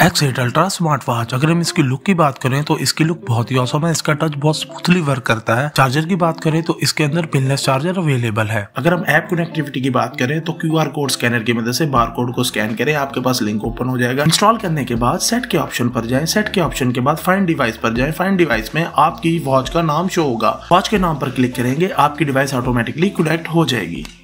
एक्स8 ultra smart watch. अगर हम इसकी लुक की बात करें तो इसकी लुक बहुत ही औसम है। इसका टच बहुत स्मूथली वर्क करता है। चार्जर की बात करें तो इसके अंदर पिनलेस चार्जर अवेलेबल है। अगर हम ऐप कनेक्टिविटी की बात करें तो क्यूआर कोड स्कैनर की मदद से बार कोड को स्कैन करें, आपके पास लिंक ओपन हो जाएगा। इंस्टॉल करने के बाद सेट के ऑप्शन पर जाएं। सेट के ऑप्शन के बाद फाइंड डिवाइस पर जाएं। फाइंड डिवाइस में आपकी वॉच का नाम शो होगा। वॉच के नाम पर क्लिक करेंगे, आपकी डिवाइस ऑटोमेटिकली कनेक्ट हो जाएगी।